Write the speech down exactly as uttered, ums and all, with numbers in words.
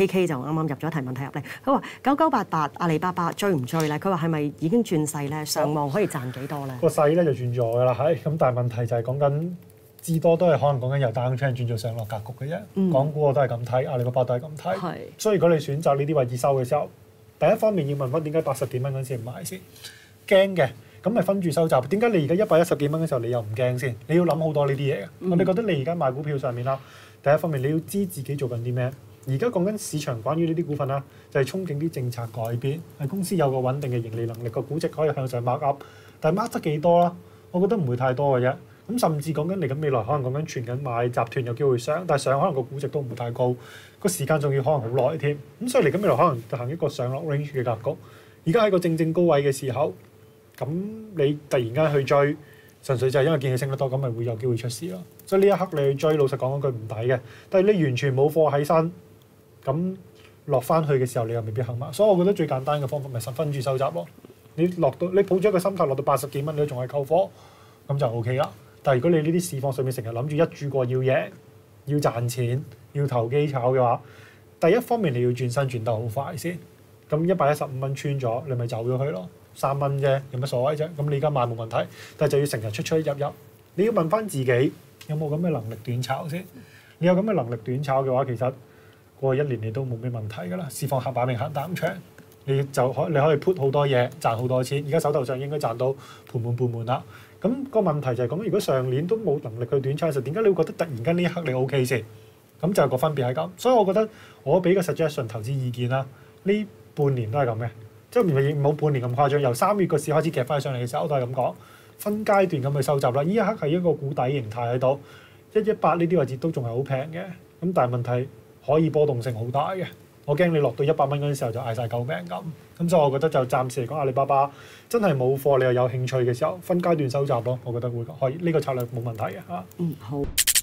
K K 就啱啱入咗一題問題入嚟，佢話九九八八阿里巴巴追唔追咧？佢話係咪已經轉勢咧？上望可以賺幾多咧？ 個勢咧就轉咗㗎啦，係咁，但係問題就係講緊至多都係可能講緊由 downtrend 轉做上落格局嘅啫。嗯、港股我都係咁睇，阿里巴巴都係咁睇。係。所以如果你選擇呢啲位置收嘅時候，第一方面要問翻點解八十幾蚊嗰陣時唔買先？驚嘅。咁咪分住收集。點解你而家一百一十幾蚊嘅時候你又唔驚先？你要諗好多呢啲嘢嘅。嗯、我哋覺得你而家買股票上面啦，第一方面你要知自己做緊啲咩。而家講緊市場關於呢啲股份啦，就係、是、憧憬啲政策改變，係公司有個穩定嘅盈利能力，個估值可以向上 mark up。但係 mark 得幾多啦？我覺得唔會太多嘅啫。咁甚至講緊嚟緊未來可能講緊傳緊買集團有機會上，但係上可能個估值都唔會太高，個時間仲要可能好耐添。咁所以嚟緊未來可能就行一個上落 range 嘅格局。而家喺個正正高位嘅時候。咁你突然間去追，純粹就係因為見佢升得多，咁咪會有機會出事咯。所以呢一刻你去追，老實講嗰句唔抵嘅。但係你完全冇貨喺身，咁落翻去嘅時候，你又未必肯買。所以我覺得最簡單嘅方法咪十分住收集咯。你落到你抱住一個心態落到八十幾蚊，你都仲係溝貨，咁就 O K 啦。但係如果你呢啲市況上面成日諗住一注過要贏、要賺錢、要投機炒嘅話，第一方面你要轉身轉得好快先。咁一百一十五蚊穿咗，你咪走咗去咯。三蚊啫，有乜所謂啫？咁你而家買冇問題，但係就要成日出出入入。你要問翻自己有冇咁嘅能力短炒先。你有咁嘅能力短炒嘅話，其實過去一年你都冇咩問題㗎啦。市況行擺明行淡長，你就可你可以 put 好多嘢賺好多錢。而家手頭上應該賺到盤滿缽滿啦。咁、那個問題就係咁，如果上年都冇能力去短炒嘅時候，點解你會覺得突然間呢一刻你 O K 先？咁就係個分別係咁。所以我覺得我俾個 suggestion 投資意見啦，呢半年都係咁嘅。即係唔係冇半年咁誇張，由三月個市開始夾翻上嚟嘅時候，我都係咁講，分階段咁去收集啦。呢一刻係一個股底形態喺度，一一八呢啲位置都仲係好平嘅。咁但係問題可以波動性好大嘅，我驚你落到一百蚊嗰陣時候就嗌晒救命咁。咁所以我覺得就暫時嚟講，阿里巴巴真係冇貨，你又有興趣嘅時候，分階段收集咯。我覺得會可以呢、呢個策略冇問題嘅嚇。嗯，好。